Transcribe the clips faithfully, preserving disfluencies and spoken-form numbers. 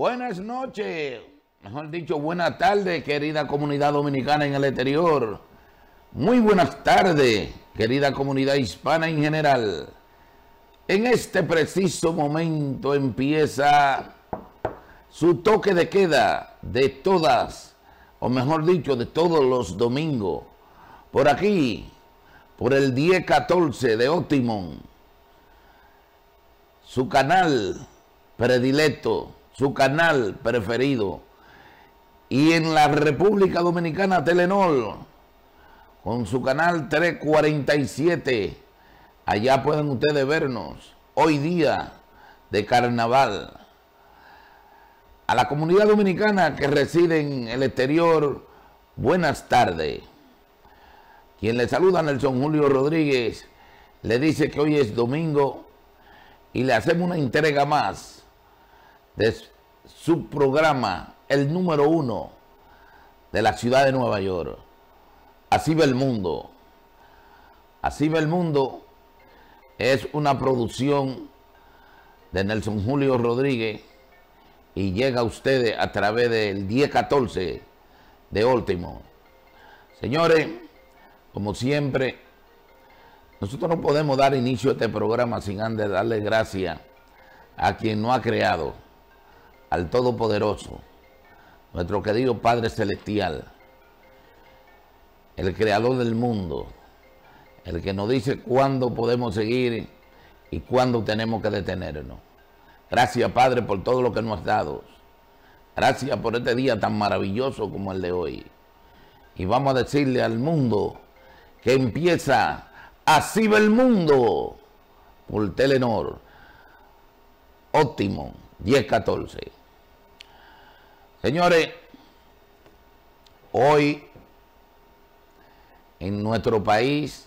Buenas noches, mejor dicho, buenas tardes, querida comunidad dominicana en el exterior. Muy buenas tardes, querida comunidad hispana en general. En este preciso momento empieza su toque de queda de todas, o mejor dicho, de todos los domingos, por aquí, por el diez catorce de Optimum, su canal predilecto, su canal preferido, y en la República Dominicana Telenor, con su canal trescientos cuarenta y siete, allá pueden ustedes vernos, hoy día de carnaval. A la comunidad dominicana que reside en el exterior, buenas tardes. Quien le saluda, Nelson Julio Rodríguez, le dice que hoy es domingo y le hacemos una entrega más de su programa, el número uno de la ciudad de Nueva York. Así ve el mundo. Así ve el mundo es una producción de Nelson Julio Rodríguez y llega a ustedes a través del diez catorce de Optimum. Señores, como siempre, nosotros no podemos dar inicio a este programa sin antes darle gracias a quien nos ha creado, al Todopoderoso, nuestro querido Padre Celestial, el creador del mundo, el que nos dice cuándo podemos seguir y cuándo tenemos que detenernos. Gracias, Padre, por todo lo que nos has dado. Gracias por este día tan maravilloso como el de hoy. Y vamos a decirle al mundo que empieza Así ve el mundo por Telenor, Optimum, diez catorce. Señores, hoy en nuestro país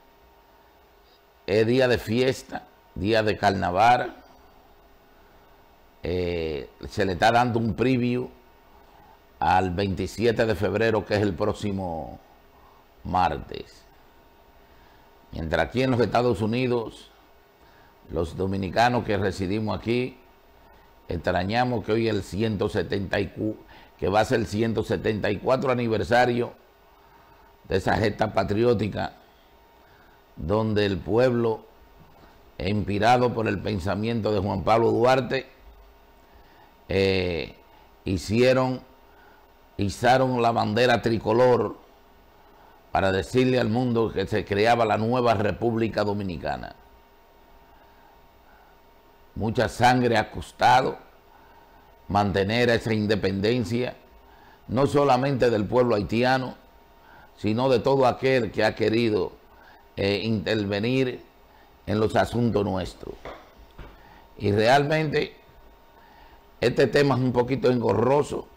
es día de fiesta, día de carnaval. Eh, se le está dando un preview al veintisiete de febrero, que es el próximo martes. Mientras aquí en los Estados Unidos, los dominicanos que residimos aquí, extrañamos que hoy el ciento setenta y cuatro, que va a ser el ciento setenta y cuatro aniversario de esa gesta patriótica, donde el pueblo, inspirado por el pensamiento de Juan Pablo Duarte, eh, hicieron, izaron la bandera tricolor para decirle al mundo que se creaba la nueva República Dominicana. Mucha sangre ha costado mantener esa independencia, no solamente del pueblo haitiano, sino de todo aquel que ha querido eh, intervenir en los asuntos nuestros. Y realmente este tema es un poquito engorroso,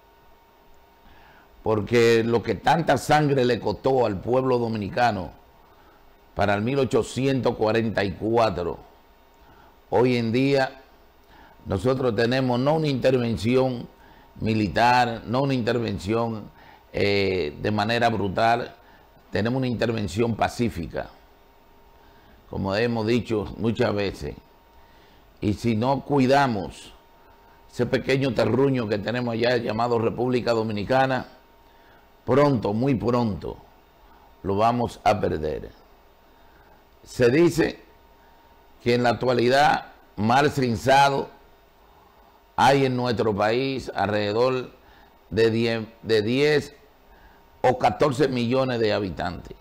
porque lo que tanta sangre le costó al pueblo dominicano para el mil ochocientos cuarenta y cuatro, hoy en día nosotros tenemos no una intervención militar, no una intervención eh, de manera brutal, tenemos una intervención pacífica, como hemos dicho muchas veces. Y si no cuidamos ese pequeño terruño que tenemos allá llamado República Dominicana, pronto, muy pronto, lo vamos a perder. Se dice que en la actualidad mal censado hay en nuestro país alrededor de diez, de diez o catorce millones de habitantes.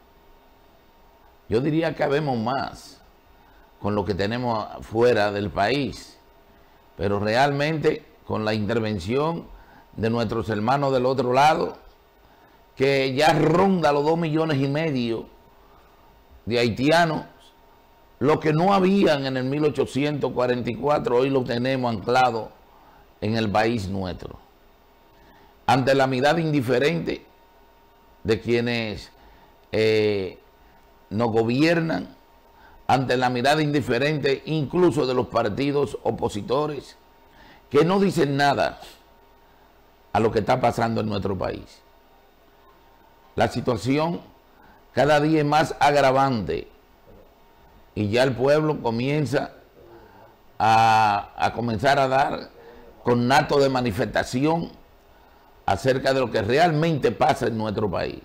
Yo diría que habemos más con lo que tenemos fuera del país, pero realmente con la intervención de nuestros hermanos del otro lado, que ya ronda los dos millones y medio de haitianos, lo que no habían en el mil ochocientos cuarenta y cuatro, hoy lo tenemos anclado en el país nuestro. Ante la mirada indiferente de quienes eh, nos gobiernan, ante la mirada indiferente incluso de los partidos opositores, que no dicen nada a lo que está pasando en nuestro país. La situación cada día es más agravante y ya el pueblo comienza a, a comenzar a dar con actos de manifestación acerca de lo que realmente pasa en nuestro país.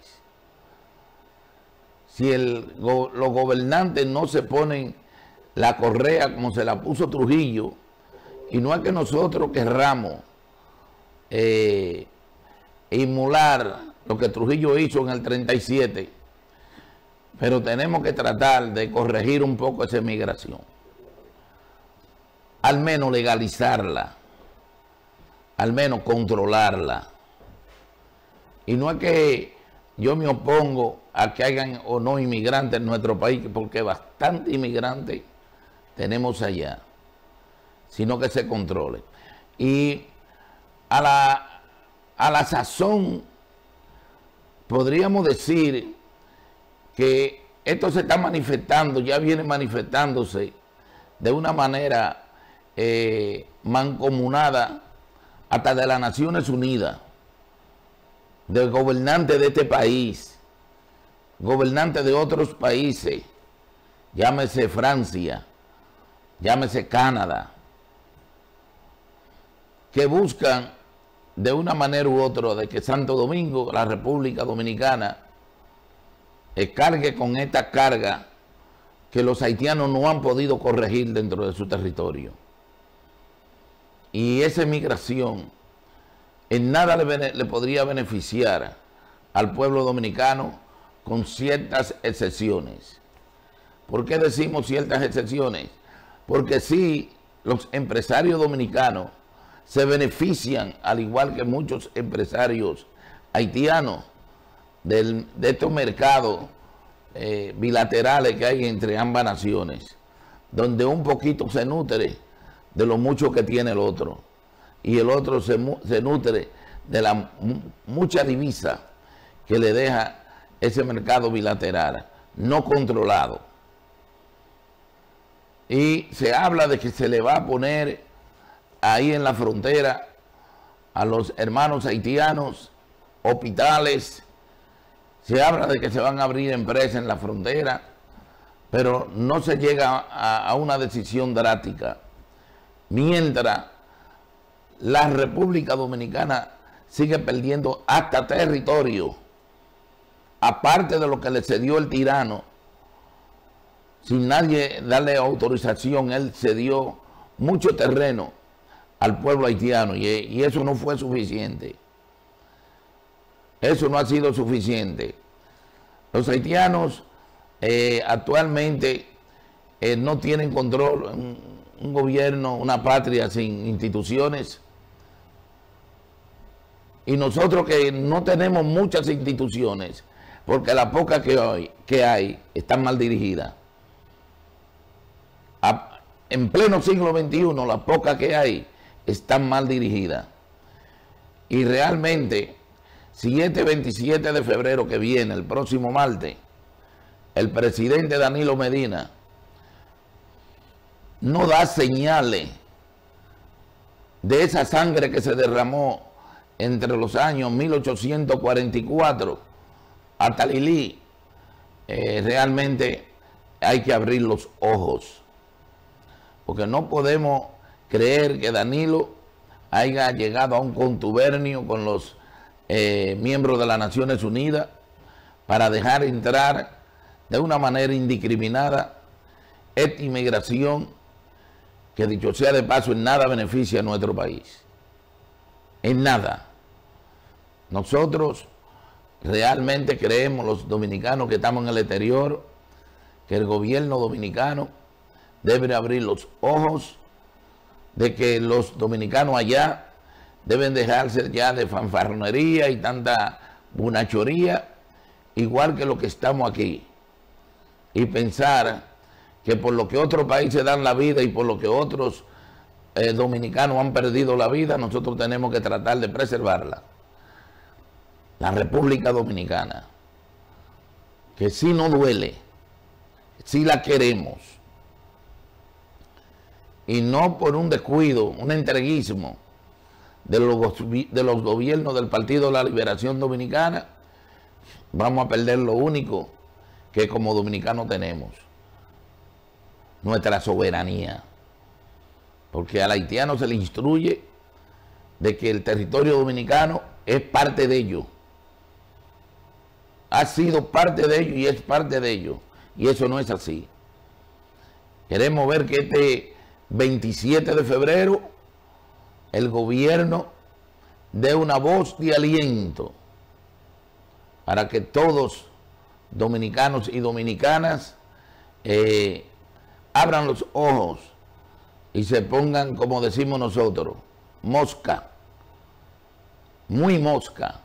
Si el, los gobernantes no se ponen la correa como se la puso Trujillo, y no es que nosotros querramos eh, emular lo que Trujillo hizo en el treinta y siete, pero tenemos que tratar de corregir un poco esa migración, al menos legalizarla, al menos controlarla. Y no es que yo me opongo a que hayan o no inmigrantes en nuestro país, porque bastante inmigrantes tenemos allá, sino que se controle. Y a la, a la sazón podríamos decir que esto se está manifestando, ya viene manifestándose de una manera eh, mancomunada hasta de las Naciones Unidas, de gobernantes de este país, gobernantes de otros países, llámese Francia, llámese Canadá, que buscan de una manera u otra de que Santo Domingo, la República Dominicana, cargue con esta carga que los haitianos no han podido corregir dentro de su territorio. Y esa migración en nada le, le podría beneficiar al pueblo dominicano, con ciertas excepciones. ¿Por qué decimos ciertas excepciones? Porque sí, los empresarios dominicanos se benefician, al igual que muchos empresarios haitianos, del, de estos mercados eh, bilaterales que hay entre ambas naciones, donde un poquito se nutre de lo mucho que tiene el otro, y el otro se, se nutre de la mucha divisa que le deja ese mercado bilateral no controlado. Y se habla de que se le va a poner ahí en la frontera a los hermanos haitianos hospitales, se habla de que se van a abrir empresas en la frontera, pero no se llega a, a una decisión drástica, mientras la República Dominicana sigue perdiendo hasta territorio, aparte de lo que le cedió el tirano, sin nadie darle autorización. Él cedió mucho terreno al pueblo haitiano, y, y eso no fue suficiente. Eso no ha sido suficiente. Los haitianos eh, actualmente eh, no tienen control, un, un gobierno, una patria sin instituciones. Y nosotros que no tenemos muchas instituciones, porque las pocas que, hoy, que hay están mal dirigidas. A, en pleno siglo veintiuno, las pocas que hay están mal dirigidas. Y realmente, si este veintisiete de febrero que viene, el próximo martes, el presidente Danilo Medina no da señales de esa sangre que se derramó entre los años mil ochocientos cuarenta y cuatro hasta Lili, eh, realmente hay que abrir los ojos, porque no podemos creer que Danilo haya llegado a un contubernio con los eh, miembros de las Naciones Unidas para dejar entrar de una manera indiscriminada esta inmigración que, dicho sea de paso, en nada beneficia a nuestro país. En nada. Nosotros realmente creemos, los dominicanos que estamos en el exterior, que el gobierno dominicano debe abrir los ojos de que los dominicanos allá deben dejarse ya de fanfarronería y tanta bunachoría, igual que lo que estamos aquí, y pensar que por lo que otros países dan la vida y por lo que otros eh, dominicanos han perdido la vida, nosotros tenemos que tratar de preservarla. La República Dominicana, que sí nos duele, sí la queremos, y no por un descuido, un entreguismo de los, de los gobiernos del Partido de la Liberación Dominicana, vamos a perder lo único que como dominicanos tenemos, nuestra soberanía. Porque al haitiano se le instruye de que el territorio dominicano es parte de ellos. Ha sido parte de ellos y es parte de ellos. Y eso no es así. Queremos ver que este veintisiete de febrero el gobierno dé una voz de aliento para que todos dominicanos y dominicanas eh, abran los ojos y se pongan, como decimos nosotros, mosca, muy mosca,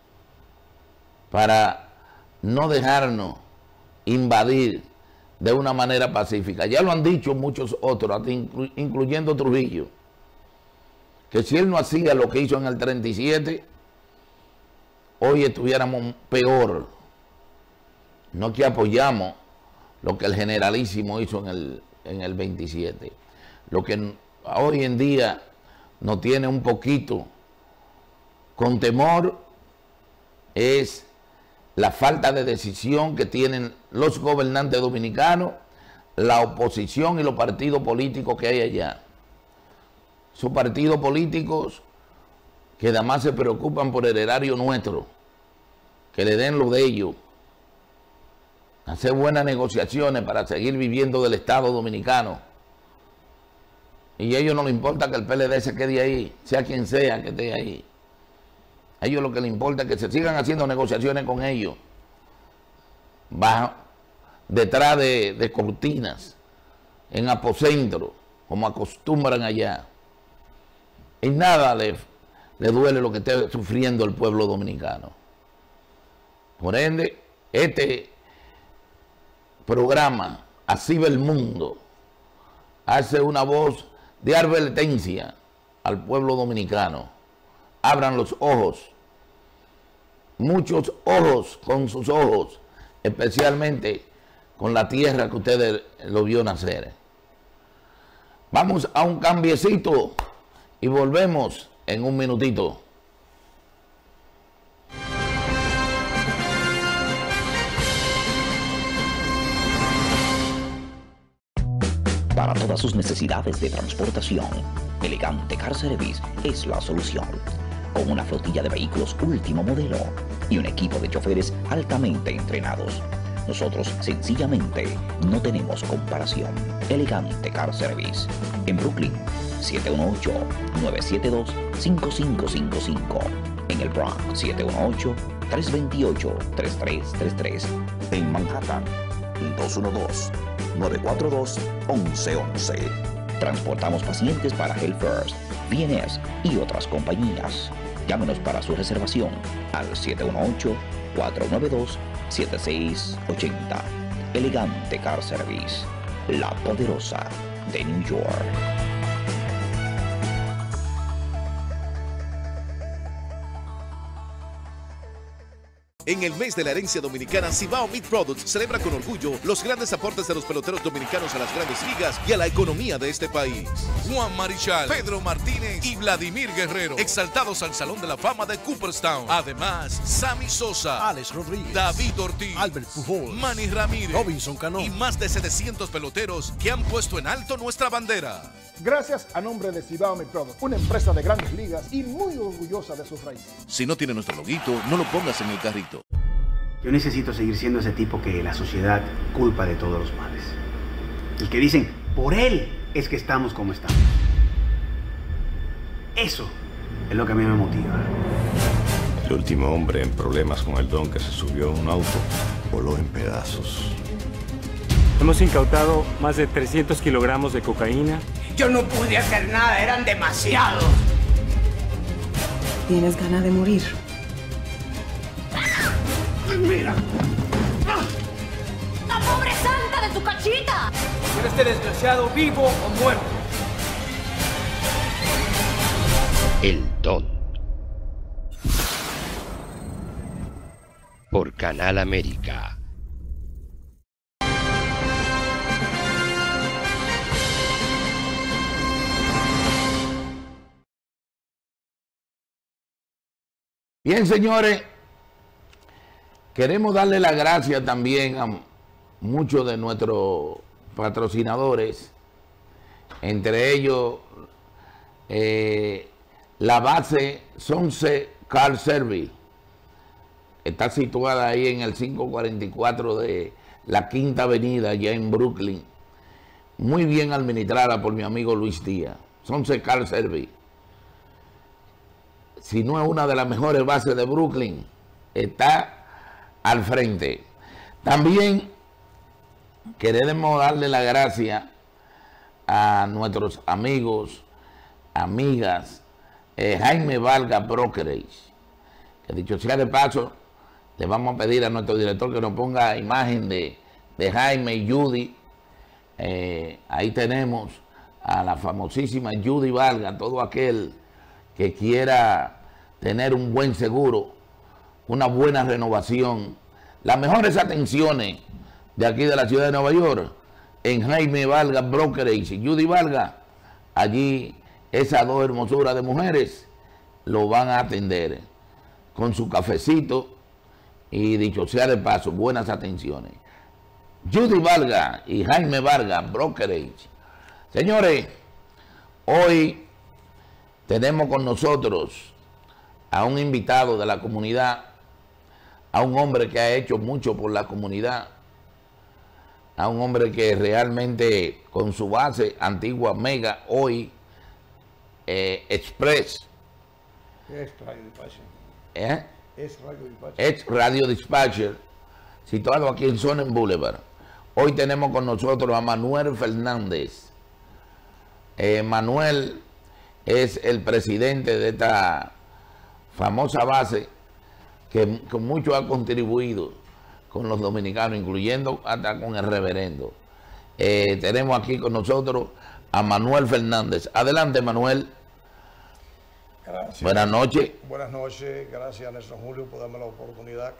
para no dejarnos invadir de una manera pacífica. Ya lo han dicho muchos otros, inclu incluyendo Trujillo, que si él no hacía lo que hizo en el treinta y siete, hoy estuviéramos peor. No que apoyamos lo que el generalísimo hizo en el, en el veintisiete. Lo que hoy en día nos tiene un poquito con temor es la falta de decisión que tienen los gobernantes dominicanos, la oposición y los partidos políticos que hay allá. Son partidos políticos que además se preocupan por el erario nuestro, que le den lo de ellos, hacer buenas negociaciones para seguir viviendo del Estado dominicano. Y a ellos no les importa que el P L D se quede ahí, sea quien sea que esté ahí. A ellos lo que les importa es que se sigan haciendo negociaciones con ellos, bajo, detrás de, de cortinas, en aposentro, como acostumbran allá. Y nada le, le duele lo que esté sufriendo el pueblo dominicano. Por ende, este programa, Así ve el mundo, hace una voz de advertencia al pueblo dominicano. Abran los ojos, muchos ojos con sus ojos, especialmente con la tierra que ustedes lo vio nacer. Vamos a un cambiecito y volvemos en un minutito. Para todas sus necesidades de transportación, Elegante Car Service es la solución. Con una flotilla de vehículos último modelo y un equipo de choferes altamente entrenados, nosotros sencillamente no tenemos comparación. Elegante Car Service en Brooklyn, siete uno ocho, nueve siete dos, cinco cinco cinco cinco. En el Bronx, siete uno ocho, tres dos ocho, tres tres tres tres. En Manhattan, dos uno dos, nueve cuatro dos, once once. Transportamos pacientes para Health First, V N S y otras compañías. Llámenos para su reservación al siete uno ocho, cuatro nueve dos, siete seis ocho cero. Elegante Car Service, la poderosa de New York. En el mes de la herencia dominicana, Cibao Meat Products celebra con orgullo los grandes aportes de los peloteros dominicanos a las grandes ligas y a la economía de este país. Juan Marichal, Pedro Martínez y Vladimir Guerrero, exaltados al Salón de la Fama de Cooperstown. Además, Sammy Sosa, Alex Rodríguez, David Ortiz, Albert Pujols, Manny Ramírez, Robinson Cano y más de setecientos peloteros que han puesto en alto nuestra bandera. Gracias a nombre de Cibao Meat Products, una empresa de grandes ligas y muy orgullosa de sus raíces. Si no tiene nuestro loguito, no lo pongas en el carrito. Yo necesito seguir siendo ese tipo que la sociedad culpa de todos los males. El que dicen, por él es que estamos como estamos. Eso es lo que a mí me motiva. El último hombre en problemas con el don que se subió a un auto voló en pedazos. Hemos incautado más de trescientos kilogramos de cocaína. Yo no pude hacer nada, eran demasiados. ¿Tienes ganas de morir? Mira. ¡La pobre santa de tu cachita! ¿Quiere este desgraciado vivo o muerto? El Don. Por Canal América. Bien, señores, queremos darle las gracias también a muchos de nuestros patrocinadores, entre ellos eh, la base Sunset Car Service está situada ahí en el quinientos cuarenta y cuatro de la Quinta Avenida, allá en Brooklyn. Muy bien administrada por mi amigo Luis Díaz. Sunset Car Service. Si no es una de las mejores bases de Brooklyn, está al frente. También queremos darle la gracia a nuestros amigos, amigas, eh, Jaime Vargas Brokerage, que dicho sea de paso, le vamos a pedir a nuestro director que nos ponga imagen de, de Jaime y Judy. Eh, ahí tenemos a la famosísima Judy Vargas, todo aquel que quiera tener un buen seguro, una buena renovación, las mejores atenciones de aquí de la ciudad de Nueva York, en Jaime Vargas Brokerage y Judy Vargas. Allí esas dos hermosuras de mujeres lo van a atender con su cafecito y, dicho sea de paso, buenas atenciones. Judy Vargas y Jaime Vargas Brokerage. Señores, hoy tenemos con nosotros a un invitado de la comunidad, a un hombre que ha hecho mucho por la comunidad, a un hombre que realmente con su base antigua Mega, hoy eh, Express. Es Radio Dispatcher. ¿Eh? Es Radio Dispatcher. Es Radio Dispatcher, situado aquí en Sonnen Boulevard. Hoy tenemos con nosotros a Manuel Fernández. Eh, Manuel es el presidente de esta famosa base que con mucho ha contribuido con los dominicanos, incluyendo hasta con el reverendo. Eh, tenemos aquí con nosotros a Manuel Fernández. Adelante, Manuel. Gracias. Buenas noches. Buenas noches. Gracias a Nelson Julio por darme la oportunidad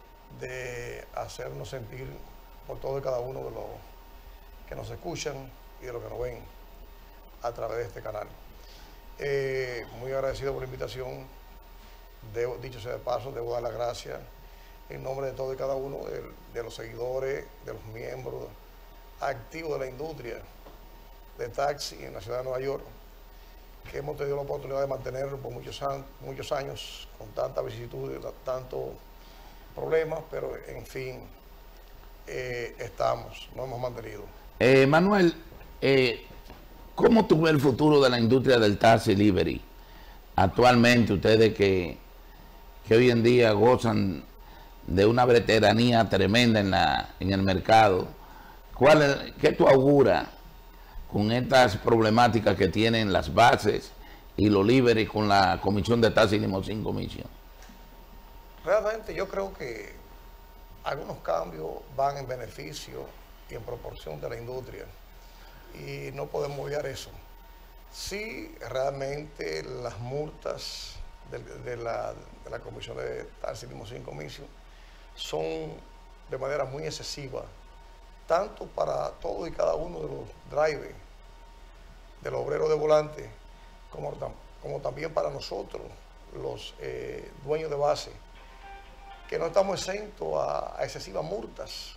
de hacernos sentir por todo y cada uno de los que nos escuchan y de los que nos ven a través de este canal. Eh, muy agradecido por la invitación. Debo, dicho sea de paso, debo dar las gracias en nombre de todo y cada uno de, de los seguidores, de los miembros activos de la industria de taxi en la ciudad de Nueva York, que hemos tenido la oportunidad de mantenerlo por muchos, an muchos años con tantas vicisitudes, tantos problemas, pero en fin, eh, estamos, nos hemos mantenido. Eh, Manuel, eh, ¿cómo tú ves el futuro de la industria del taxi delivery? Actualmente, ustedes que, que hoy en día gozan de una veteranía tremenda en, la, en el mercado, ¿cuál es, ¿qué tú auguras con estas problemáticas que tienen las bases y los delivery con la Comisión de Taxi y Limosín Comisión? Realmente yo creo que algunos cambios van en beneficio y en proporción de la industria y no podemos obviar eso. Sí, realmente las multas de, de, la, de la Comisión de Taxi y Limosín Comisión son de manera muy excesiva, tanto para todos y cada uno de los drivers, de los obreros de volante, como, como también para nosotros, los eh, dueños de base, que no estamos exentos a, a excesivas multas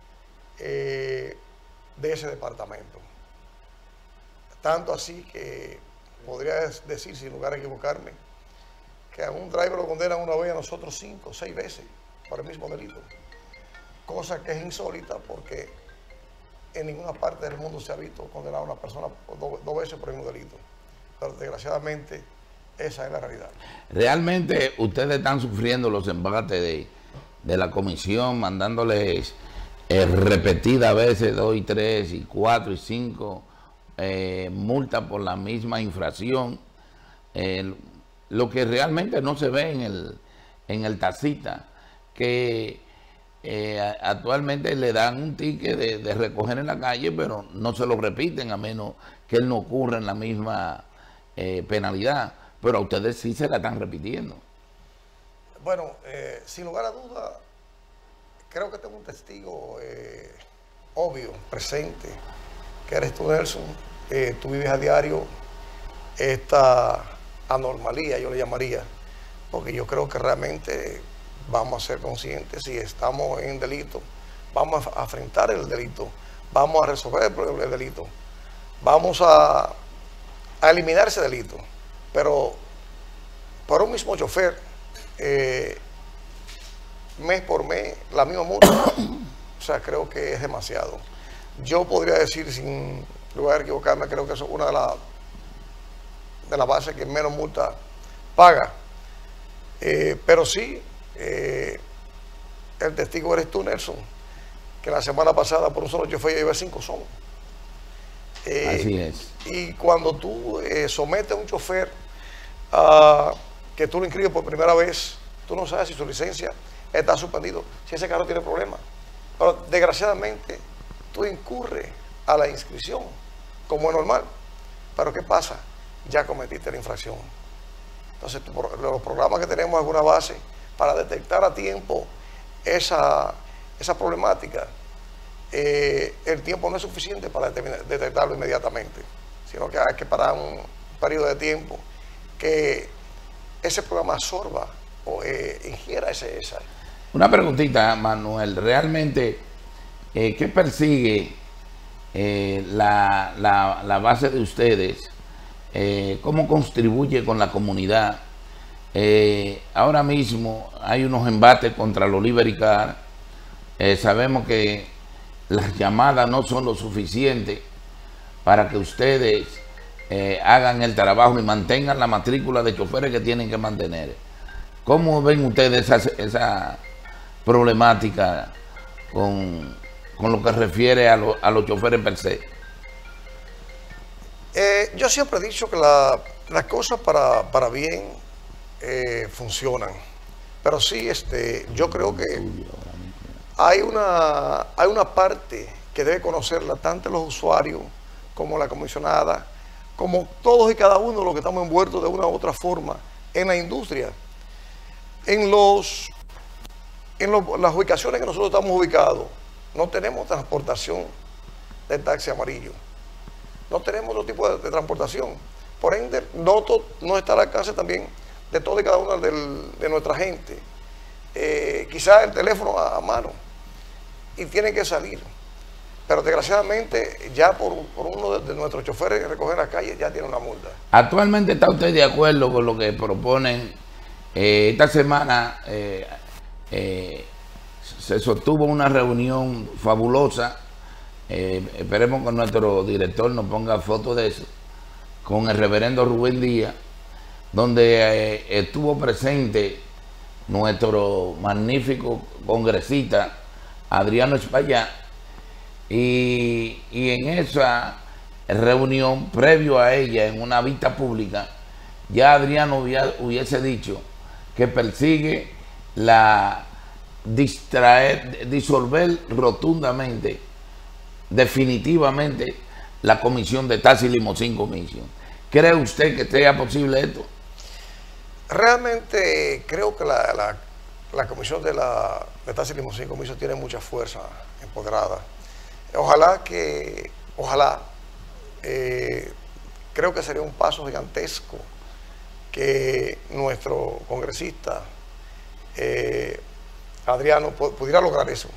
eh, de ese departamento. Tanto así que podría decir, sin lugar a equivocarme, que a un driver lo condenan una vez, a nosotros cinco o seis veces por el mismo delito. Cosa que es insólita porque en ninguna parte del mundo se ha visto condenar a una persona dos, dos veces por el mismo delito. Pero desgraciadamente esa es la realidad. Realmente ustedes están sufriendo los embates de, de la comisión, mandándoles eh, repetidas veces dos y tres y cuatro y cinco eh, multas por la misma infracción. Eh, lo que realmente no se ve en el, en el taxista, que eh, actualmente le dan un ticket de, de recoger en la calle, pero no se lo repiten a menos que él no ocurra en la misma eh, penalidad. Pero a ustedes sí se la están repitiendo. Bueno, eh, sin lugar a duda, creo que tengo un testigo eh, obvio, presente, que eres tú, Nelson. Eh, tú vives a diario esta anormalía, yo le llamaría, porque yo creo que realmente vamos a ser conscientes si estamos en delito, vamos a afrontar el delito, vamos a resolver el, el delito, vamos a, a eliminar ese delito. Pero para un mismo chofer, eh, mes por mes, la misma multa, o sea, creo que es demasiado. Yo podría decir, sin lugar a equivocarme, creo que eso es una de las de las bases que menos multa paga. Eh, pero sí, eh, el testigo eres tú, Nelson, que la semana pasada por un solo chofer llevé cinco son. Eh, Así es. Y cuando tú eh, sometes a un chofer a que tú lo inscribes por primera vez, tú no sabes si su licencia está suspendido, si ese carro tiene problemas. Pero desgraciadamente tú incurres a la inscripción, como es normal. Pero ¿qué pasa? Ya cometiste la infracción. Entonces tu, los programas que tenemos alguna base para detectar a tiempo esa, esa problemática, eh, el tiempo no es suficiente para detectarlo inmediatamente, sino que hay que parar un periodo de tiempo que ese programa absorba o eh, ingiera ese, esa. Una preguntita, Manuel. ¿Realmente eh, qué persigue eh, la, la, la base de ustedes? Eh, ¿Cómo contribuye con la comunidad? Eh, ahora mismo hay unos embates contra los Liberty Car. Eh, sabemos que las llamadas no son lo suficiente para que ustedes eh, hagan el trabajo y mantengan la matrícula de choferes que tienen que mantener. ¿Cómo ven ustedes esa, esa problemática con, con lo que refiere a, lo, a los choferes per se? Eh, yo siempre he dicho que la, las cosas para, para bien eh, funcionan, pero sí, este, yo creo que hay una, hay una parte que debe conocerla tanto los usuarios como la comisionada, como todos y cada uno de los que estamos envueltos de una u otra forma en la industria. En, los, en los, las ubicaciones que nosotros estamos ubicados, no tenemos transportación de taxi amarillo. No tenemos otro tipo de, de transportación. Por ende, no, to, no está al alcance también de toda y cada una del, de nuestra gente. Eh, quizás el teléfono a, a mano. Y tiene que salir. Pero desgraciadamente, ya por, por uno de, de nuestros choferes que recogen las calles, ya tiene una multa. ¿Actualmente está usted de acuerdo con lo que proponen? Eh, esta semana eh, eh, se sostuvo una reunión fabulosa. Eh, esperemos que nuestro director nos ponga fotos de eso, con el reverendo Rubén Díaz, donde eh, estuvo presente nuestro magnífico congresista Adriano Espaillá, y, y en esa reunión, previo a ella, en una vista pública, ya Adriano hubiese dicho que persigue la distraer, disolver rotundamente, definitivamente, la comisión de Taxi Limousine Commission. ¿Cree usted que sea posible esto? Realmente creo que la, la, la comisión de la de Taxi Limousine Commission tiene mucha fuerza empoderada. Ojalá que, ojalá, eh, creo que sería un paso gigantesco que nuestro congresista eh, Adriano pudiera lograr eso.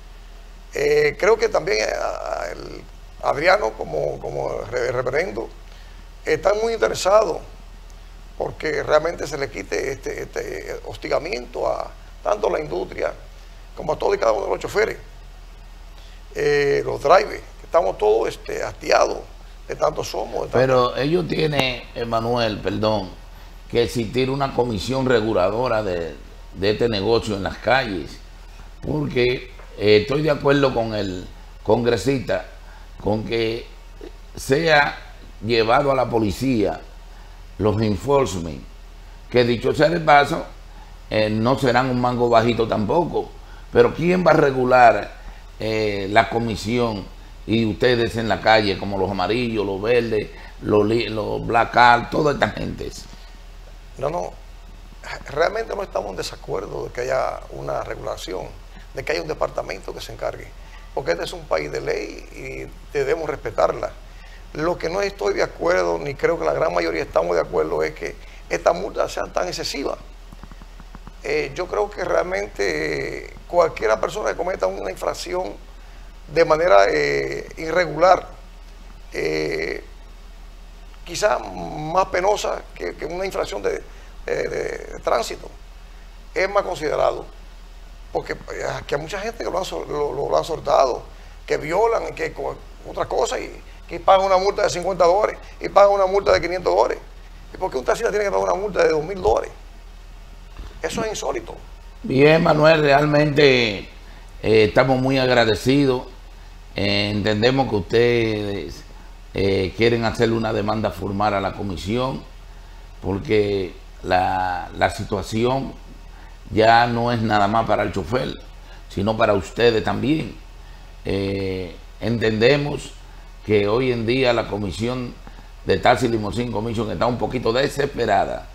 Eh, creo que también eh, el Adriano como, como reverendo está muy interesado porque realmente se le quite este, este hostigamiento a tanto a la industria como a todos y cada uno de los choferes, eh, los drivers, que estamos todos este, hastiados de tanto somos. De tanto... Pero ellos tienen, Emanuel, perdón, que existir una comisión reguladora de, de este negocio en las calles, porque eh, estoy de acuerdo con el congresista con que sea llevado a la policía los enforcement, que dicho sea de paso, eh, no serán un mango bajito tampoco, pero ¿quién va a regular eh, la comisión y ustedes en la calle, como los amarillos, los verdes, los, los black card, toda esta gente? No, no, realmente no estamos en desacuerdo de que haya una regulación, de que haya un departamento que se encargue, porque este es un país de ley y debemos respetarla. Lo que no estoy de acuerdo, ni creo que la gran mayoría estamos de acuerdo, es que estas multas sean tan excesivas. Eh, yo creo que realmente cualquier persona que cometa una infracción de manera eh, irregular, eh, quizás más penosa que, que una infracción de, de, de, de tránsito, es más considerado, porque aquí hay mucha gente que lo han, lo, lo han soltado, que violan, que con otras cosas, y que pagan una multa de cincuenta dólares, y pagan una multa de quinientos dólares. ¿Y por qué un taxista tiene que pagar una multa de dos mil dólares? Eso es insólito. Bien, Manuel, realmente eh, estamos muy agradecidos. Eh, entendemos que ustedes eh, quieren hacerle una demanda formal a la comisión, porque la, la situación ya no es nada más para el chofer, sino para ustedes también. Eh, entendemos que hoy en día la comisión de Taxi Limousine Commission está un poquito desesperada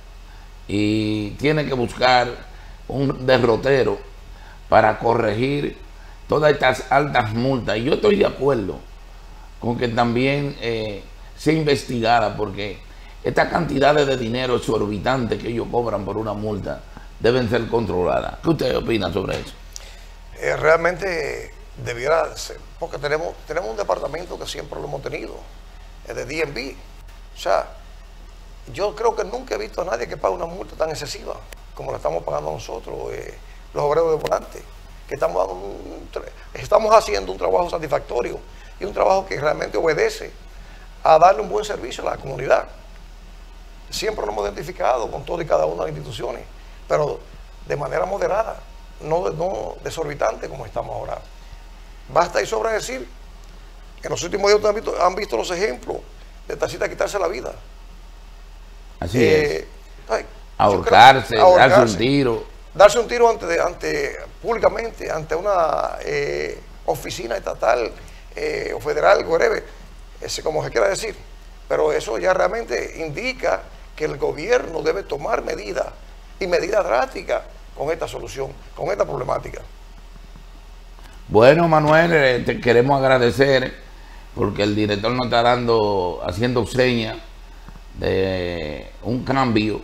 y tiene que buscar un derrotero para corregir todas estas altas multas. Y yo estoy de acuerdo con que también eh, sea investigada, porque estas cantidades de dinero exorbitantes que ellos cobran por una multa deben ser controladas. ¿Qué usted opina sobre eso? Eh, realmente debiera ser, porque tenemos, tenemos un departamento que siempre lo hemos tenido, es de D M V. O sea, yo creo que nunca he visto a nadie que pague una multa tan excesiva como la estamos pagando nosotros, eh, los obreros de volante, que estamos, un, estamos haciendo un trabajo satisfactorio y un trabajo que realmente obedece a darle un buen servicio a la comunidad. Siempre lo hemos identificado con todas y cada una de las instituciones, pero de manera moderada, no, no desorbitante como estamos ahora. Basta y sobra decir que en los últimos días han visto, han visto los ejemplos de taxistas quitarse la vida. Así eh, es. Ay, ahorcarse, creo, ahorcarse, darse un tiro. Darse un tiro ante, ante públicamente, ante una eh, oficina estatal eh, o federal, whatever, ese, como se quiera decir. Pero eso ya realmente indica que el gobierno debe tomar medidas y medidas drásticas con esta solución, con esta problemática. Bueno, Manuel, eh, te queremos agradecer porque el director nos está dando, haciendo señas de un cambio,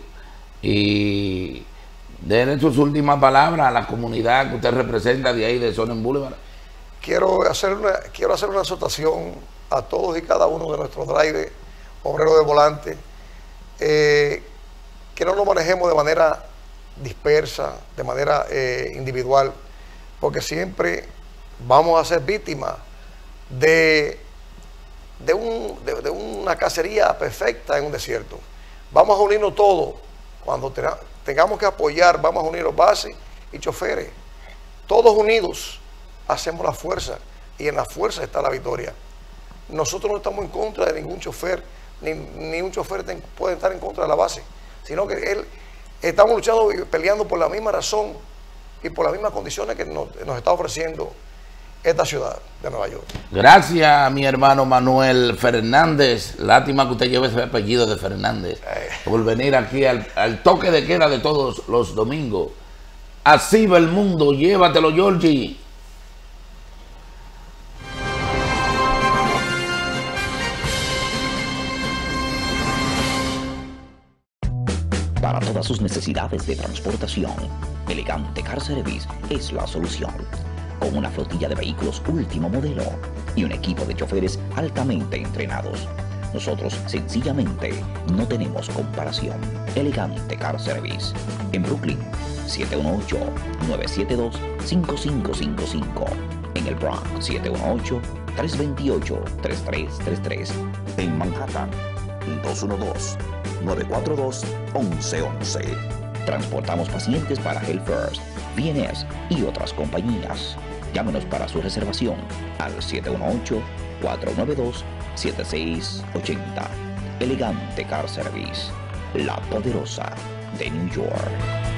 y den sus últimas palabras a la comunidad que usted representa de ahí de Sonnen Boulevard. Quiero hacer una, quiero hacer una exhortación a todos y cada uno de nuestros drivers, obreros de volante, eh, que no lo manejemos de manera dispersa, de manera eh, individual, porque siempre vamos a ser víctimas de, de, un, de, de una cacería perfecta en un desierto. Vamos a unirnos todos. Cuando te, tengamos que apoyar, vamos a unirnos bases y choferes. Todos unidos hacemos la fuerza, y en la fuerza está la victoria. Nosotros no estamos en contra de ningún chofer, ni, ni un chofer ten, puede estar en contra de la base, sino que él, estamos luchando y peleando por la misma razón y por las mismas condiciones que nos, nos está ofreciendo esta ciudad de Nueva York. Gracias a mi hermano Manuel Fernández. Lástima que usted lleve ese apellido de Fernández, eh. por venir aquí al, al toque de queda de todos los domingos. Así va el mundo, llévatelo, Georgie. Para todas sus necesidades de transportación, Elegante Car Service es la solución. Con una flotilla de vehículos último modelo y un equipo de choferes altamente entrenados, nosotros sencillamente no tenemos comparación. Elegante Car Service en Brooklyn, siete uno ocho, nueve siete dos, cinco cinco cinco cinco. En el Bronx, siete uno ocho, tres dos ocho, tres tres tres tres. En Manhattan, dos uno dos, nueve cuatro dos, once once. Transportamos pacientes para Health First, V N S y otras compañías. Llámenos para su reservación al siete uno ocho, cuatro nueve dos, siete seis ocho cero. Elegante Car Service, la poderosa de New York.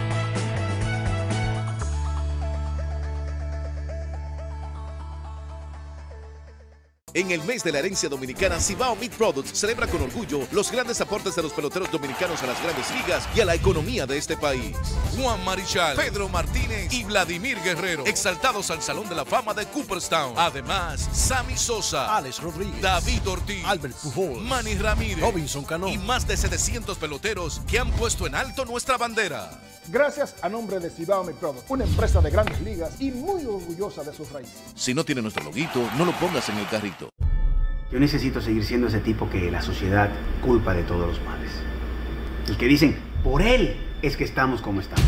En el mes de la herencia dominicana, Cibao Meat Products celebra con orgullo los grandes aportes de los peloteros dominicanos a las grandes ligas y a la economía de este país. Juan Marichal, Pedro Martínez y Vladimir Guerrero, exaltados al Salón de la Fama de Cooperstown. Además, Sammy Sosa, Alex Rodríguez, David Ortiz, Albert Pujols, Manny Ramírez, Robinson Cano y más de setecientos peloteros que han puesto en alto nuestra bandera. Gracias a nombre de Cibao Meat Products, una empresa de grandes ligas y muy orgullosa de sus raíces. Si no tiene nuestro loguito, no lo pongas en el carrito. Yo necesito seguir siendo ese tipo que la sociedad culpa de todos los males. El que dicen, por él es que estamos como estamos.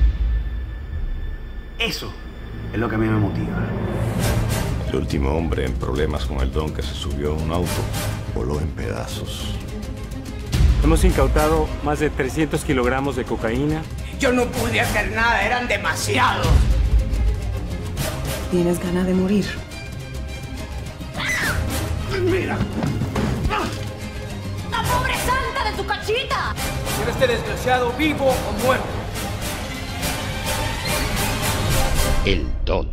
Eso es lo que a mí me motiva. El último hombre en problemas con el don que se subió a un auto voló en pedazos. Hemos incautado más de trescientos kilogramos de cocaína. Yo no pude hacer nada, eran demasiados. ¿Tienes ganas de morir? Mira. ¡La pobre santa de tu cachita! ¿Quiere este desgraciado vivo o muerto? El Don.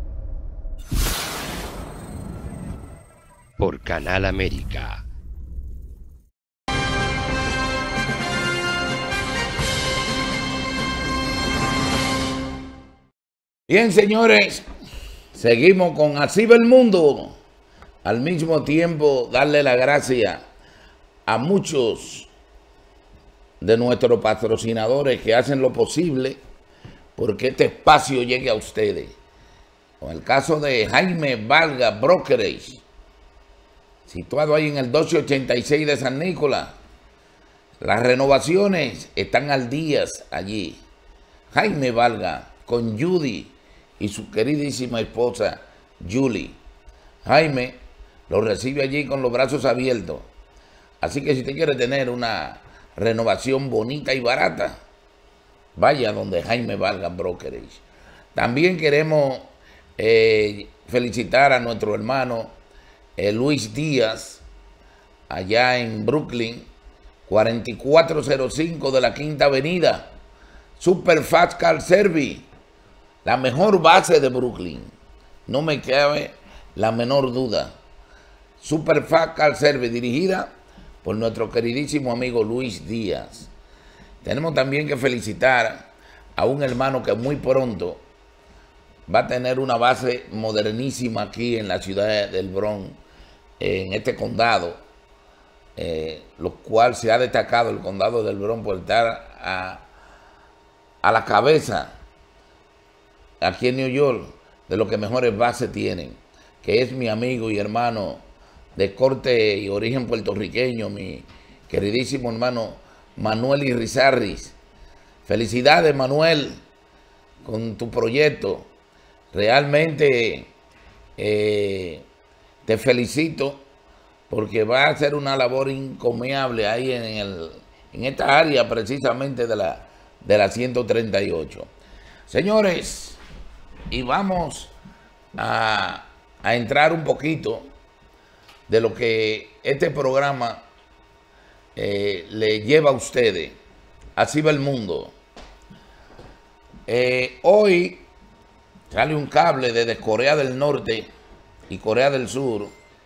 Por Canal América. Bien, señores, seguimos con Así va el Mundo. Al mismo tiempo, darle la gracia a muchos de nuestros patrocinadores que hacen lo posible porque este espacio llegue a ustedes. Con el caso de Jaime Valga Brokerage, situado ahí en el doce ochenta y seis de San Nicolás. Las renovaciones están al día allí. Jaime Valga con Judy y su queridísima esposa Julie. Jaime lo recibe allí con los brazos abiertos. Así que si usted quiere tener una renovación bonita y barata, vaya donde Jaime Valga Brokerage. También queremos eh, felicitar a nuestro hermano eh, Luis Díaz, allá en Brooklyn, cuarenta y cuatro cero cinco de la Quinta Avenida. Super Fast Car Service, la mejor base de Brooklyn, no me cabe la menor duda. Super Fast Car Service, dirigida por nuestro queridísimo amigo Luis Díaz. Tenemos también que felicitar a un hermano que muy pronto va a tener una base modernísima aquí en la ciudad del Bronx, en este condado, eh, lo cual se ha destacado el condado del Bronx por estar a, a la cabeza aquí en New York de los que mejores bases tienen, que es mi amigo y hermano de corte y origen puertorriqueño, mi queridísimo hermano Manuel Irizarris. Felicidades, Manuel, con tu proyecto. Realmente eh, te felicito porque va a ser una labor encomiable ahí en, el, en esta área precisamente de la, de la ciento treinta y ocho. Señores, y vamos a, a entrar un poquito de lo que este programa eh, le lleva a ustedes. Así va el mundo. Eh, hoy sale un cable desde Corea del Norte y Corea del Sur,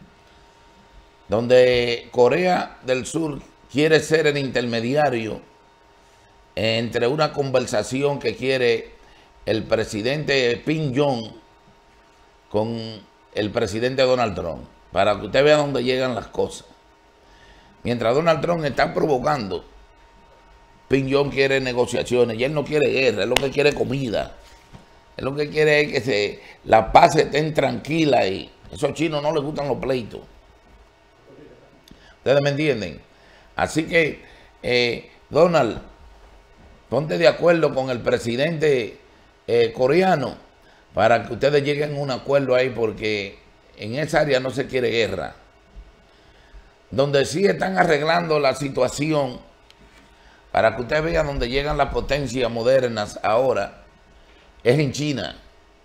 donde Corea del Sur quiere ser el intermediario entre una conversación que quiere el presidente Kim Jong con el presidente Donald Trump, para que usted vea dónde llegan las cosas. Mientras Donald Trump está provocando, Kim Jong quiere negociaciones y él no quiere guerra, él lo que quiere es comida. Él lo que quiere es que se, la paz esté tranquila y a esos chinos no les gustan los pleitos. ¿Ustedes me entienden? Así que, eh, Donald, ponte de acuerdo con el presidente eh, coreano para que ustedes lleguen a un acuerdo ahí, porque en esa área no se quiere guerra. Donde sí están arreglando la situación, para que ustedes vean dónde llegan las potencias modernas ahora, es en China.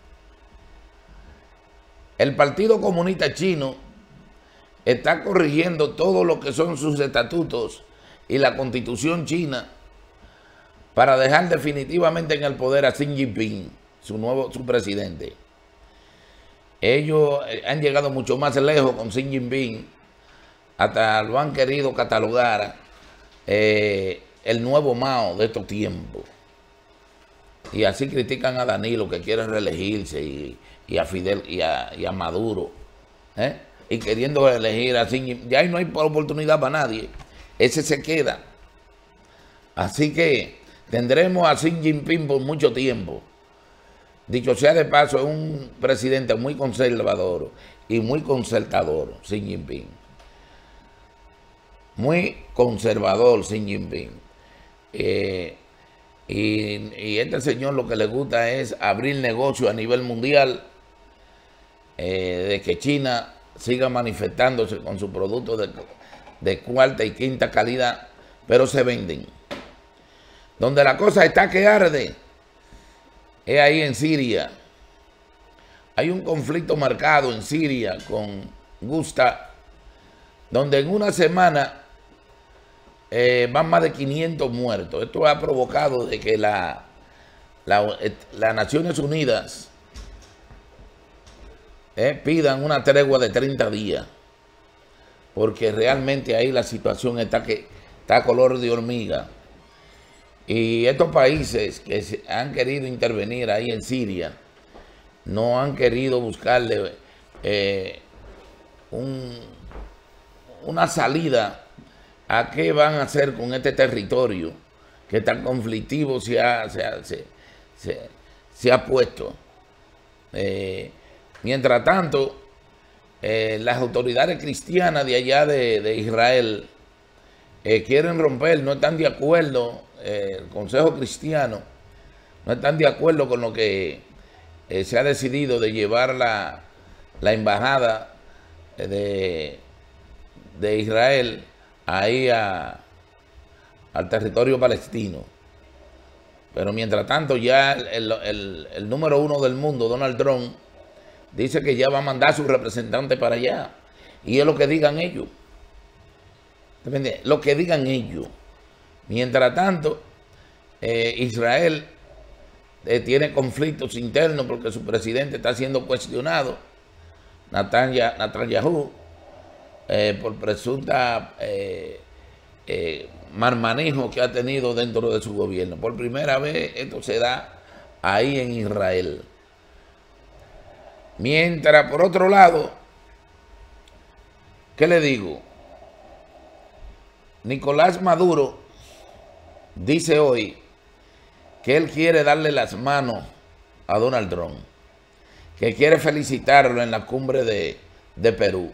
El Partido Comunista Chino está corrigiendo todo lo que son sus estatutos y la Constitución china para dejar definitivamente en el poder a Xi Jinping, su nuevo su presidente. Ellos han llegado mucho más lejos con Xi Jinping, hasta lo han querido catalogar eh, el nuevo Mao de estos tiempos. Y así critican a Danilo, que quiere reelegirse, y, y a Fidel y a, y a Maduro, ¿eh? Y queriendo elegir a Xi Jinping. Ya ahí no hay oportunidad para nadie. Ese se queda. Así que tendremos a Xi Jinping por mucho tiempo. Dicho sea de paso, es un presidente muy conservador y muy concertador, Xi Jinping. Muy conservador, Xi Jinping. Eh, Y, y este señor lo que le gusta es abrir negocio a nivel mundial, eh, de que China siga manifestándose con sus productos de, de cuarta y quinta calidad, pero se venden. Donde la cosa está que arde es ahí en Siria. Hay un conflicto marcado en Siria con Gusta, donde en una semana eh, van más de quinientos muertos. Esto ha provocado de que la, la, las Naciones Unidas eh, pidan una tregua de treinta días, porque realmente ahí la situación está que está color de hormiga. Y estos países que se han querido intervenir ahí en Siria no han querido buscarle eh, un, una salida a qué van a hacer con este territorio que tan conflictivo se ha, se ha, se, se, se ha puesto. Eh, mientras tanto, eh, las autoridades cristianas de allá de, de Israel eh, quieren romper, no están de acuerdo, eh, el Consejo Cristiano no están de acuerdo con lo que eh, se ha decidido de llevar la, la embajada de, de Israel ahí a, al territorio palestino. Pero mientras tanto ya el, el, el número uno del mundo, Donald Trump, dice que ya va a mandar a su representante para allá. Y es lo que digan ellos. Lo que digan ellos. Mientras tanto, eh, Israel eh, tiene conflictos internos porque su presidente está siendo cuestionado, Netanyahu, eh, por presunta eh, eh, mal manejo que ha tenido dentro de su gobierno. Por primera vez esto se da ahí en Israel. Mientras, por otro lado, ¿qué le digo? Nicolás Maduro dice hoy que él quiere darle las manos a Donald Trump, que quiere felicitarlo en la cumbre de, de Perú.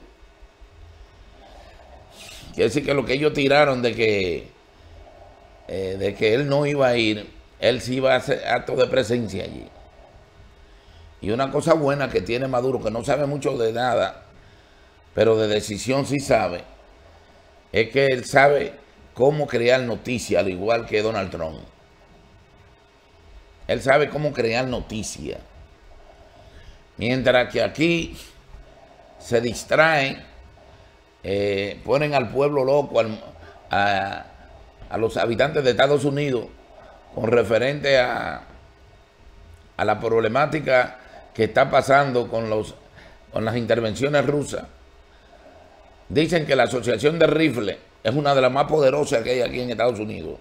Quiere decir que lo que ellos tiraron de que, eh, de que él no iba a ir, él sí iba a hacer acto de presencia allí. Y una cosa buena que tiene Maduro, que no sabe mucho de nada, pero de decisión sí sabe, es que él sabe cómo crear noticias, al igual que Donald Trump. Él sabe cómo crear noticias. Mientras que aquí se distraen, eh, ponen al pueblo loco, al, a, a los habitantes de Estados Unidos, con referente a, a la problemática que está pasando con, los, con las intervenciones rusas. Dicen que la Asociación de Rifles es una de las más poderosas que hay aquí en Estados Unidos.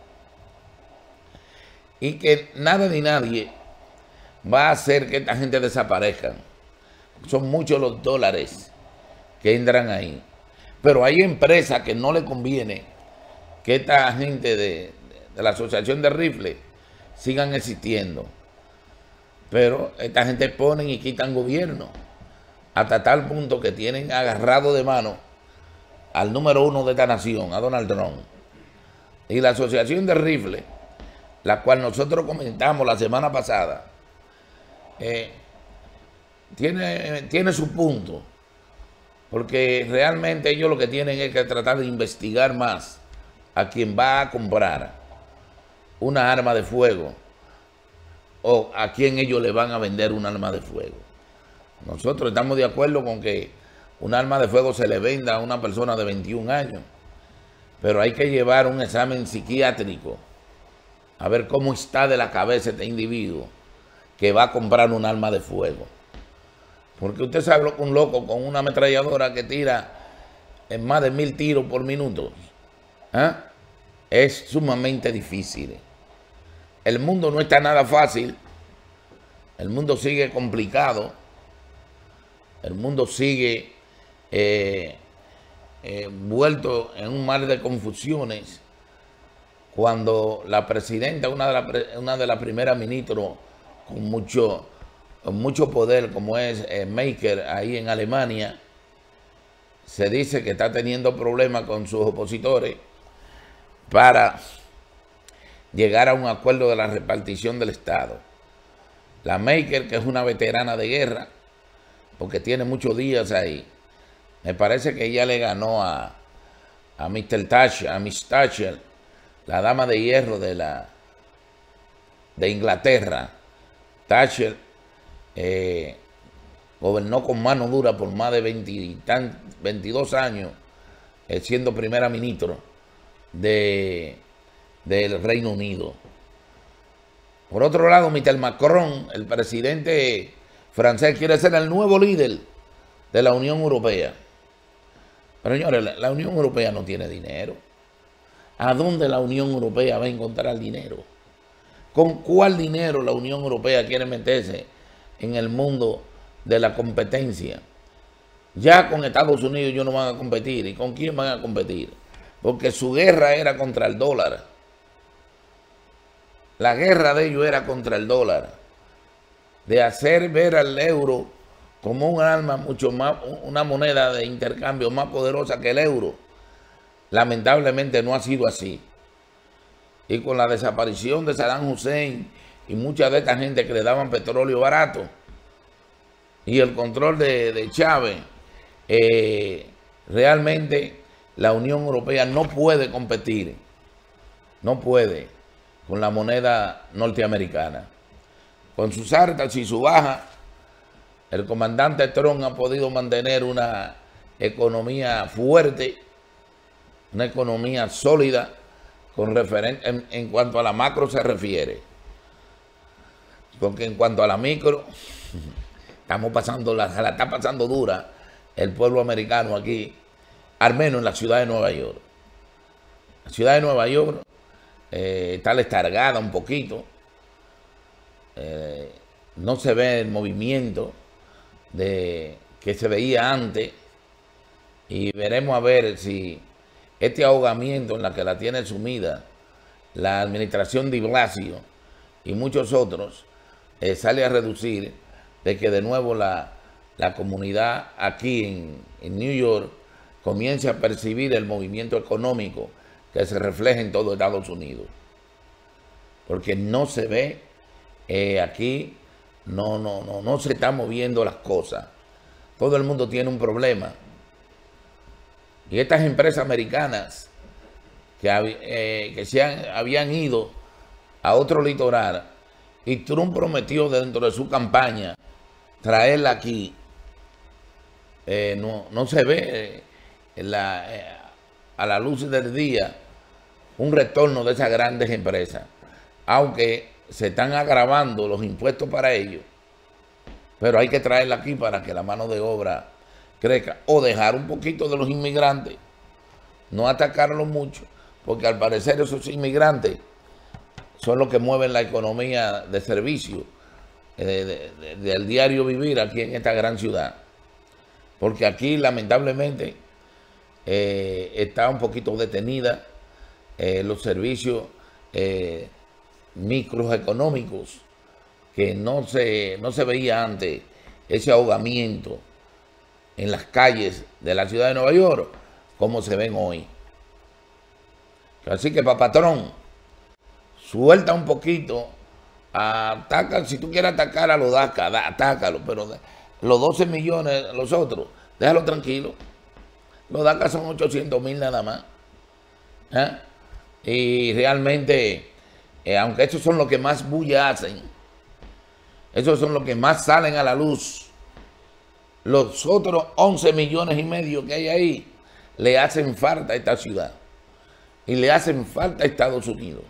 Y que nada ni nadie va a hacer que esta gente desaparezca. Son muchos los dólares que entran ahí. Pero hay empresas que no le conviene que esta gente de, de la Asociación de Rifles sigan existiendo. Pero esta gente ponen y quitan gobierno. Hasta tal punto que tienen agarrado de mano al número uno de esta nación, a Donald Trump. Y la Asociación de Rifles, la cual nosotros comentamos la semana pasada, eh, tiene, tiene su punto, porque realmente ellos lo que tienen es que tratar de investigar más a quien va a comprar una arma de fuego o a quien ellos le van a vender un arma de fuego. Nosotros estamos de acuerdo con que un arma de fuego se le venda a una persona de veintiún años, pero hay que llevar un examen psiquiátrico a ver cómo está de la cabeza este individuo que va a comprar un arma de fuego. Porque usted sabe lo que un loco con una ametralladora que tira en más de mil tiros por minuto, ¿eh? Es sumamente difícil. El mundo no está nada fácil, el mundo sigue complicado, el mundo sigue eh, eh, vuelto en un mar de confusiones, cuando la presidenta, una de las una de las primeras ministros con mucho, con mucho poder, como es eh, Merkel ahí en Alemania, se dice que está teniendo problemas con sus opositores para llegar a un acuerdo de la repartición del Estado. La Merkel, que es una veterana de guerra, porque tiene muchos días ahí, me parece que ella le ganó a, a mister Thatcher, a Miss Thatcher, la dama de hierro de, la, de Inglaterra. Thatcher eh, gobernó con mano dura por más de veinte, veintidós años, eh, siendo primera ministra de, del Reino Unido. Por otro lado, mister Macron, el presidente francés, quiere ser el nuevo líder de la Unión Europea. Pero señores, la, la Unión Europea no tiene dinero. ¿A dónde la Unión Europea va a encontrar dinero? ¿Con cuál dinero la Unión Europea quiere meterse en el mundo de la competencia? Ya con Estados Unidos ellos no van a competir. ¿Y con quién van a competir? Porque su guerra era contra el dólar. La guerra de ellos era contra el dólar. De hacer ver al euro como un arma mucho más, una moneda de intercambio más poderosa que el euro. Lamentablemente no ha sido así. Y con la desaparición de Saddam Hussein y mucha de esta gente que le daban petróleo barato y el control de, de Chávez, eh, realmente la Unión Europea no puede competir, no puede con la moneda norteamericana. Con sus altas y su baja, el comandante Trump ha podido mantener una economía fuerte, una economía sólida, con referente en, en cuanto a la macro se refiere. Porque en cuanto a la micro, estamos pasando, la, la está pasando dura el pueblo americano aquí, al menos en la ciudad de Nueva York. La ciudad de Nueva York eh, está letargada un poquito. Eh, no se ve el movimiento de, que se veía antes. Y veremos a ver si este ahogamiento en la que la tiene sumida la administración de Blasio y muchos otros eh, sale a reducir, de que de nuevo la, la comunidad aquí en, en New York comience a percibir el movimiento económico que se refleja en todo Estados Unidos. Porque no se ve eh, aquí, no, no, no, no se están moviendo las cosas. Todo el mundo tiene un problema. Y estas empresas americanas que, eh, que se han, habían ido a otro litoral, y Trump prometió dentro de su campaña traerla aquí, eh, no, no se ve eh, en la, eh, a la luz del día un retorno de esas grandes empresas, aunque se están agravando los impuestos para ellos, pero hay que traerla aquí para que la mano de obra crezca, o dejar un poquito de los inmigrantes, no atacarlos mucho, porque al parecer esos inmigrantes son los que mueven la economía de servicio, eh, de, de, de, del diario vivir aquí en esta gran ciudad. Porque aquí lamentablemente eh, está un poquito detenida eh, los servicios eh, microeconómicos, que no se, no se veía antes, ese ahogamiento en las calles de la ciudad de Nueva York, como se ven hoy. Así que, papatrón, suelta un poquito, ataca, si tú quieres atacar a los DACA, da, atácalo, pero los doce millones, los otros, déjalo tranquilo. Los DACA son ochocientos mil nada más. ¿Eh? Y realmente, eh, aunque esos son los que más bulla hacen, esos son los que más salen a la luz, los otros once millones y medio que hay ahí le hacen falta a esta ciudad y le hacen falta a Estados Unidos.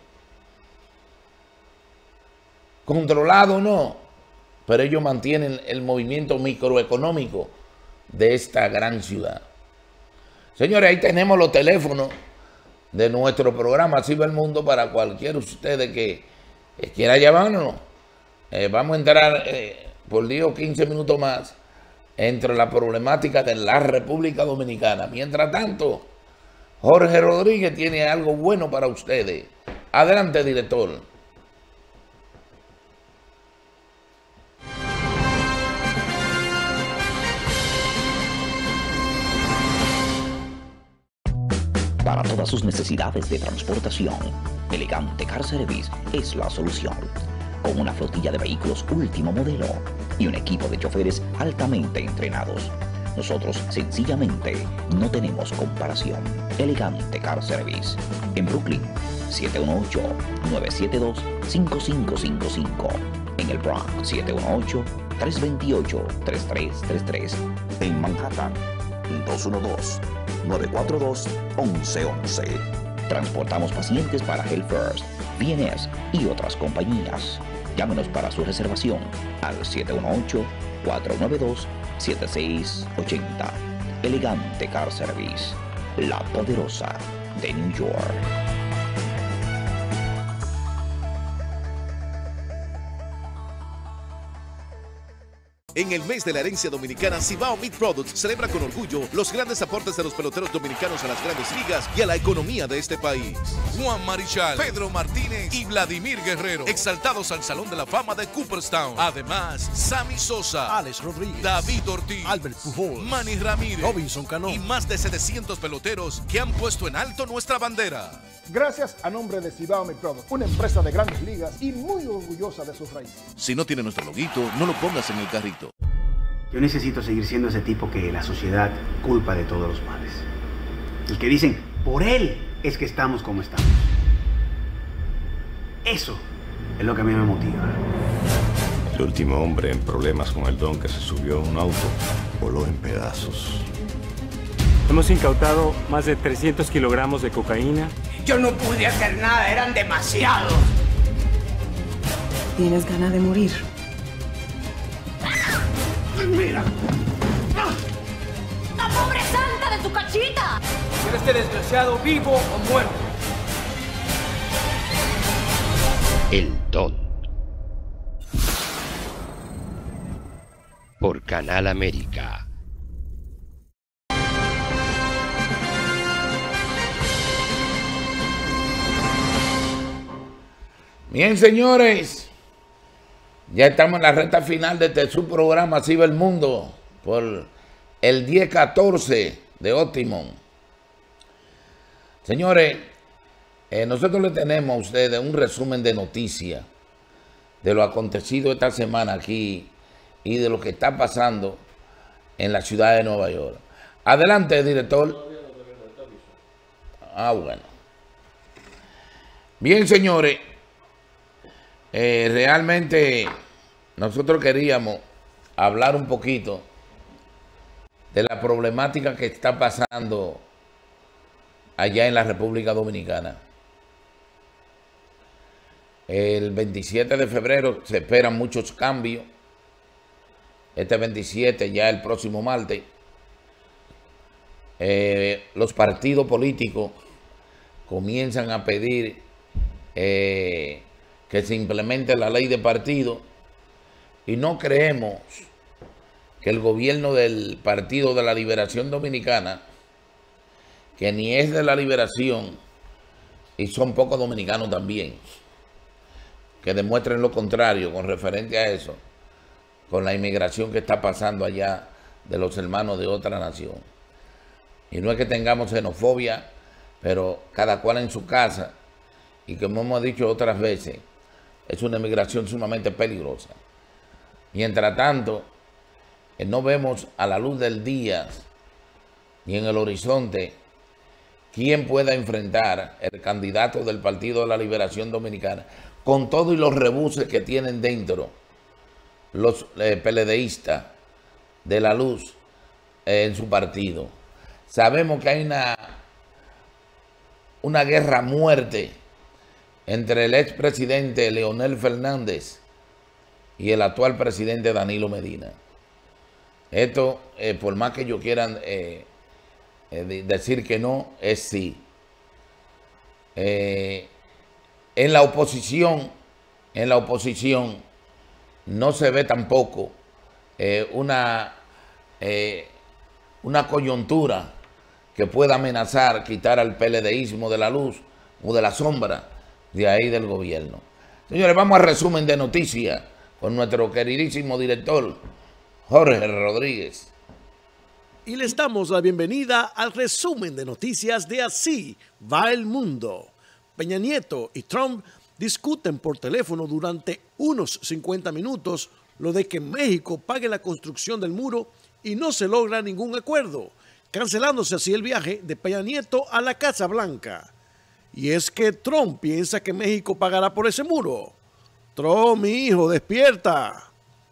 Controlado no, pero ellos mantienen el movimiento microeconómico de esta gran ciudad. Señores, ahí tenemos los teléfonos de nuestro programa Así va el Mundo para cualquiera de ustedes que, que quiera llamarnos. Eh, vamos a entrar eh, por diez o quince minutos más entre la problemática de la República Dominicana. Mientras tanto, Jorge Rodríguez tiene algo bueno para ustedes. Adelante, director. Para todas sus necesidades de transportación, Elegante Car Service es la solución. Con una flotilla de vehículos último modelo y un equipo de choferes altamente entrenados, nosotros sencillamente no tenemos comparación. Elegante Car Service en Brooklyn, siete uno ocho, nueve siete dos, cinco cinco cinco cinco. En el Bronx, siete uno ocho, tres dos ocho, tres tres tres tres. En Manhattan, dos uno dos, nueve cuatro dos, once once. Transportamos pacientes para Health First, V N S y otras compañías. Llámenos para su reservación al siete uno ocho, cuatro nueve dos, siete seis ocho cero. Elegante Car Service, la poderosa de New York. En el mes de la herencia dominicana, Cibao Meat Products celebra con orgullo los grandes aportes de los peloteros dominicanos a las grandes ligas y a la economía de este país. Juan Marichal, Pedro Martínez y Vladimir Guerrero, exaltados al Salón de la Fama de Cooperstown. Además, Sammy Sosa, Alex Rodríguez, David Ortiz, Albert Pujols, Manny Ramírez, Robinson Cano y más de setecientos peloteros que han puesto en alto nuestra bandera. Gracias a nombre de Cibao Meat Products, una empresa de grandes ligas y muy orgullosa de sus raíces. Si no tiene nuestro loguito, no lo pongas en el carrito. Yo necesito seguir siendo ese tipo que la sociedad culpa de todos los males. El que dicen, por él es que estamos como estamos. Eso es lo que a mí me motiva. El último hombre en problemas con el don que se subió a un auto voló en pedazos. Hemos incautado más de trescientos kilogramos de cocaína. Yo no pude hacer nada, eran demasiados. ¿Tienes ganas de morir? Mira. ¡La pobre santa de tu cachita! ¿Quiere este desgraciado vivo o muerto? El Don. Por Canal América. Bien, señores, ya estamos en la recta final de este su programa Así va el Mundo por el diez catorce de Optimum. Señores, eh, nosotros le tenemos a ustedes un resumen de noticias de lo acontecido esta semana aquí y de lo que está pasando en la ciudad de Nueva York. Adelante, director. Ah, bueno. Bien, señores. Eh, realmente nosotros queríamos hablar un poquito de la problemática que está pasando allá en la República Dominicana. El veintisiete de febrero se esperan muchos cambios. Este veintisiete, ya el próximo martes, eh, los partidos políticos comienzan a pedir eh, que se implemente la ley de partido, y no creemos que el gobierno del Partido de la Liberación Dominicana, que ni es de la liberación y son pocos dominicanos también, que demuestren lo contrario con referente a eso, con la inmigración que está pasando allá de los hermanos de otra nación. Y no es que tengamos xenofobia, pero cada cual en su casa, y como hemos dicho otras veces, es una inmigración sumamente peligrosa. Mientras tanto, eh, no vemos a la luz del día ni en el horizonte quién pueda enfrentar el candidato del Partido de la Liberación Dominicana, con todo y los rebuses que tienen dentro los eh, PLDistas de la luz eh, en su partido. Sabemos que hay una, una guerra a muerte entre el expresidente Leonel Fernández y el actual presidente Danilo Medina. Esto, eh, por más que ellos quieran eh, eh, de decir que no, es sí. Eh, en la oposición, en la oposición no se ve tampoco eh, una, eh, una coyuntura que pueda amenazar quitar al PLDismo de la luz o de la sombra de ahí del gobierno. Señores, vamos al resumen de noticias con nuestro queridísimo director Jorge Rodríguez. y les damos la bienvenida al resumen de noticias de Así va el mundo. Peña Nieto y Trump discuten por teléfono durante unos cincuenta minutos lo de que México pague la construcción del muro y no se logra ningún acuerdo, cancelándose así el viaje de Peña Nieto a la Casa Blanca. Y es que Trump piensa que México pagará por ese muro. Trump, mi hijo, despierta.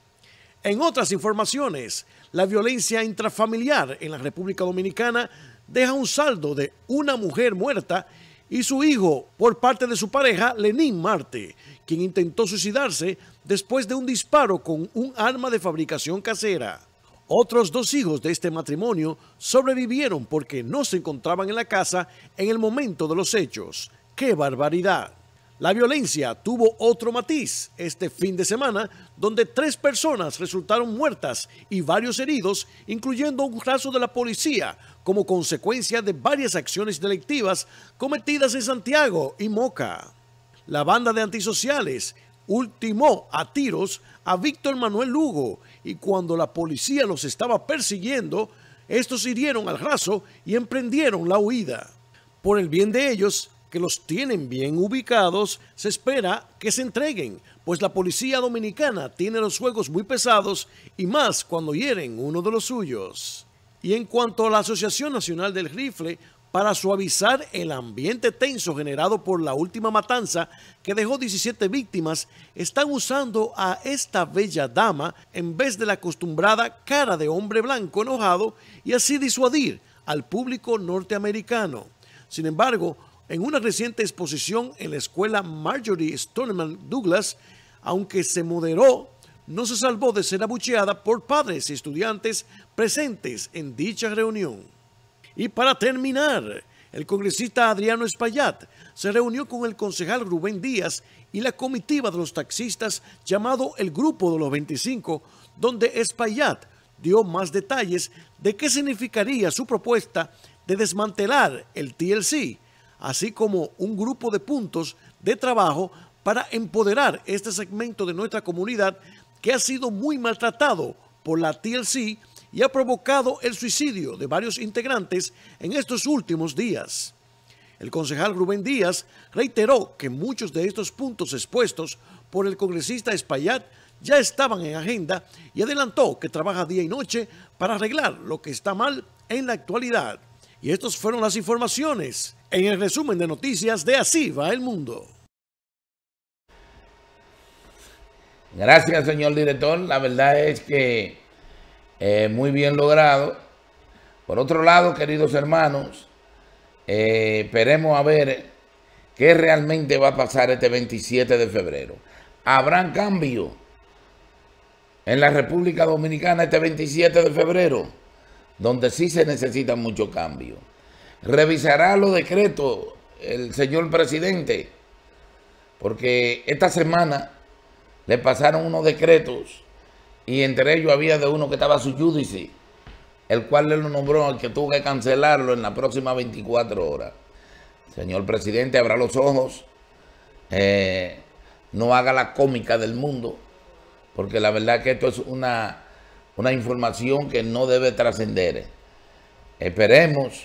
En otras informaciones, la violencia intrafamiliar en la República Dominicana deja un saldo de una mujer muerta y su hijo por parte de su pareja, Lenín Marte, quien intentó suicidarse después de un disparo con un arma de fabricación casera. Otros dos hijos de este matrimonio sobrevivieron porque no se encontraban en la casa en el momento de los hechos. ¡Qué barbaridad! La violencia tuvo otro matiz este fin de semana, donde tres personas resultaron muertas y varios heridos, incluyendo un raso de la policía, como consecuencia de varias acciones delictivas cometidas en Santiago y Moca. La banda de antisociales ultimó a tiros a Víctor Manuel Lugo y cuando la policía los estaba persiguiendo, estos hirieron al raso y emprendieron la huida. Por el bien de ellos, que los tienen bien ubicados, se espera que se entreguen, pues la policía dominicana tiene los juegos muy pesados y más cuando hieren uno de los suyos. Y en cuanto a la Asociación Nacional del Rifle, para suavizar el ambiente tenso generado por la última matanza que dejó diecisiete víctimas, están usando a esta bella dama en vez de la acostumbrada cara de hombre blanco enojado y así disuadir al público norteamericano. Sin embargo, en una reciente exposición en la escuela Marjorie Stoneman Douglas, aunque se moderó, no se salvó de ser abucheada por padres y estudiantes presentes en dicha reunión. Y para terminar, el congresista Adriano Espaillat se reunió con el concejal Rubén Díaz y la comitiva de los taxistas llamado el Grupo de los veinticinco, donde Espaillat dio más detalles de qué significaría su propuesta de desmantelar el T L C, así como un grupo de puntos de trabajo para empoderar este segmento de nuestra comunidad que ha sido muy maltratado por la T L C y ha provocado el suicidio de varios integrantes en estos últimos días. El concejal Rubén Díaz reiteró que muchos de estos puntos expuestos por el congresista Espaillat ya estaban en agenda y adelantó que trabaja día y noche para arreglar lo que está mal en la actualidad. Y estas fueron las informaciones en el resumen de noticias de Así va el mundo. Gracias, señor director. La verdad es que eh, muy bien logrado. Por otro lado, queridos hermanos, eh, esperemos a ver qué realmente va a pasar este veintisiete de febrero. ¿Habrán cambio en la República Dominicana este veintisiete de febrero? Donde sí se necesita mucho cambio. ¿Revisará los decretos el señor presidente? Porque esta semana le pasaron unos decretos y entre ellos había de uno que estaba su judice, el cual le lo nombró al que tuvo que cancelarlo en las próximas veinticuatro horas. Señor presidente, abra los ojos, eh, no haga la cómica del mundo, porque la verdad es que esto es una... una información que no debe trascender. Esperemos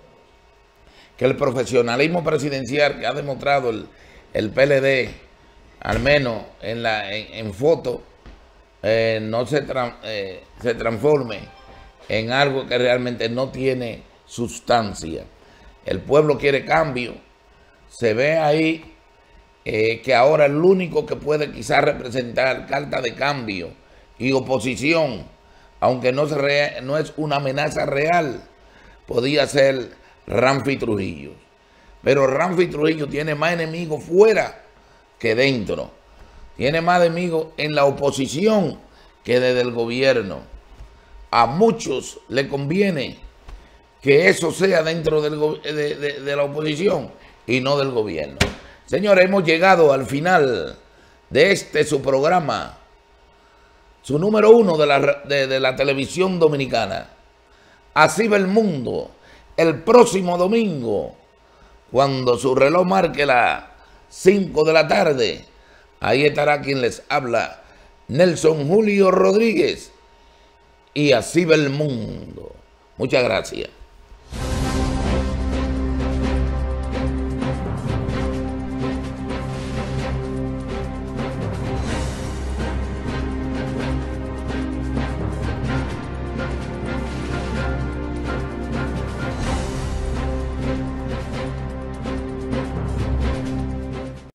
que el profesionalismo presidencial que ha demostrado el, el P L D, al menos en, la, en, en foto, eh, no se, tra, eh, se transforme en algo que realmente no tiene sustancia. El pueblo quiere cambio. Se ve ahí eh, que ahora el único que puede quizás representar carta de cambio y oposición, aunque no, se no es una amenaza real, podía ser Ramfi Trujillo. Pero Ramfi Trujillo tiene más enemigos fuera que dentro. Tiene más enemigos en la oposición que desde el gobierno. A muchos le conviene que eso sea dentro del, de, de, de la oposición y no del gobierno. Señores, hemos llegado al final de este su programa, su número uno de la, de, de la televisión dominicana. Así va el mundo. El próximo domingo, cuando su reloj marque las cinco de la tarde, ahí estará quien les habla, Nelson Julio Rodríguez. Y así va el mundo. Muchas gracias.